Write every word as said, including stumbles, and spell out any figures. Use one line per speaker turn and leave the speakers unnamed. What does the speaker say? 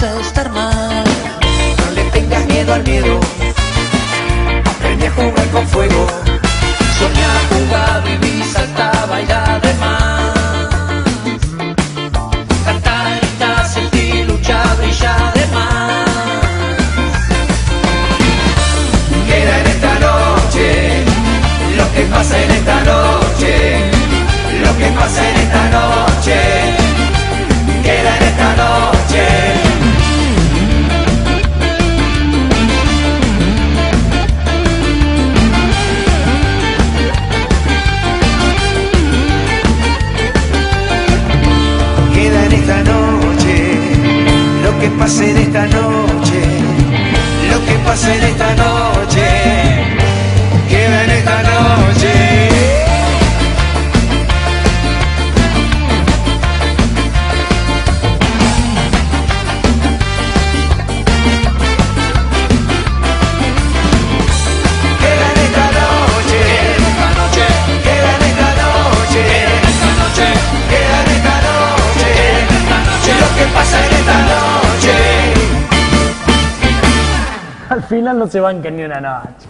estar mal.
No le tengas miedo al miedo, aprende a jugar con fuego.
Soñá, jugá, viví, saltá, bailá de más. Cantá, grita, sentí, luchá, brilla de más.
Queda en esta noche lo que pasa en esta noche, lo que pasa en esta noche. Queda en esta noche. Queda en esta noche lo que pase en esta noche, lo que pase en esta noche. Queda en esta noche. Queda en esta noche, esta noche. Queda en esta noche, esta noche. Queda en esta noche, esta noche. Lo que pasa en esta noche.
Al final no se banca ni una noche.